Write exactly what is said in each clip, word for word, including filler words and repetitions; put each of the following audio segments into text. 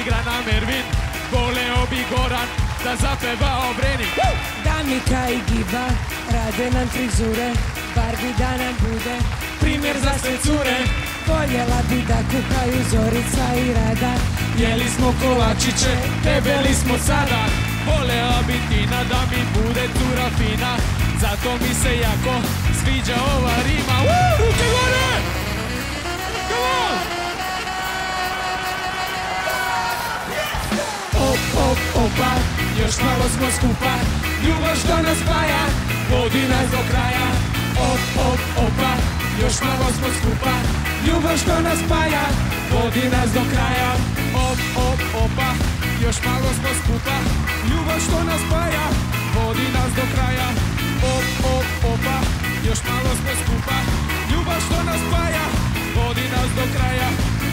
igra na Mervin. Voleo bi Goran da zapeva o Breni. Damika i Giba rade nam frizure, Barbie da nam bude Primjer za sve cure. Voljela bi da kuhaju Zorica i Rada. Jeli smo kolačiće, debeli smo sada. Voleo bi Tina da mi bude cura fina. Zato mi se jako sviđa ova rima. Uuu, ruke gore! Come on! Op, op, opa, još malo smo skupa. Ljubav što nas spaja, vodi nas do kraja. Op, op, opa, još malo smo skupa. Ljubav što nas spaja, vodi nas do kraja. Op, op, opa, još malo smo skupa. Ljubav što nas spaja, vodi nas do kraja. Op, op, opa, još malo smo skupa. Ljubav što nas spaja, vodi nas do kraja.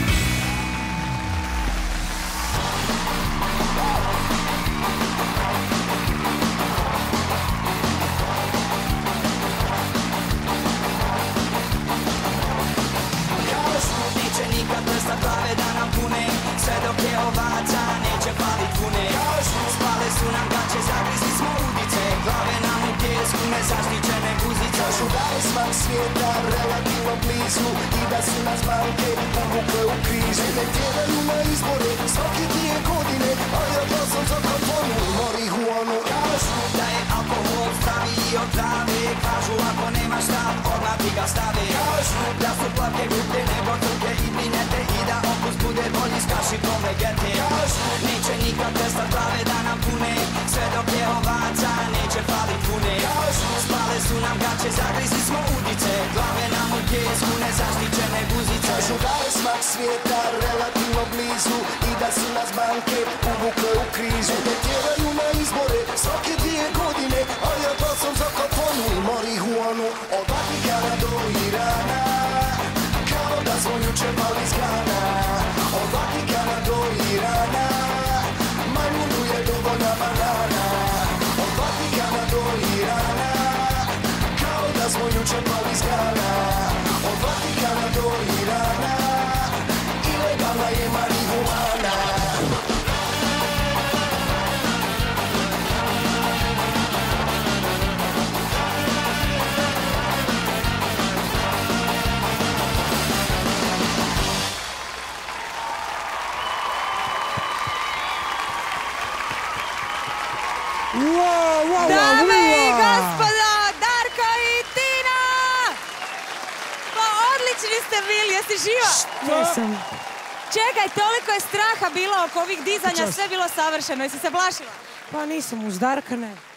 Neće nikad prsta glave da nam pune, sve dok je ovaca neće palit pune. Spale su nam gaće, zagrizli smo udice, glave nam u pjesku, nezaštićene guzice. Kažu da je svak svijeta relativno blizu i da su nas banke povukle u krizu. Ne tjeraju na izbore svake dvije godine, a ja da sam za kantonu marihuanu. Kažu da je alkohol zdraviji od trave, kažu ako nemaš stav, odmah ti ga stave. Kažu da su plake grublje nego trke i minete i da okus bude bolji s kašikom vegete. Kažu neće nikad prestat glave da nam pune, sve dok je ovaca neće palit pune. Kažu spale su nam gaće, zagrizli smo udice, glave nam u pjesku, nezaštićene guzice. Kažu da je svak svijeta relativno blizu i da su nas banke povukle u krizu. Ne tjeraju na izbore svake dvije godine, a ja da sam za kantonu marihuanu. Od Vatikana do Irana, kao da smo juče pali s grana. Od Vatikana do Irana, majmunu je dovoljna banana. Od Vatikana do Irana, kao da smo juče pali s grana. Od Vatikana do Irana, ilegalna je marihuana. Dame i gospodo, Darko i Tina! Pa odlični ste bili, jesi živa? Nisam. Čekaj, toliko je straha bilo oko ovih dizanja, sve je bilo savršeno, jesi se plašila? Pa nisam uz Darka, ne.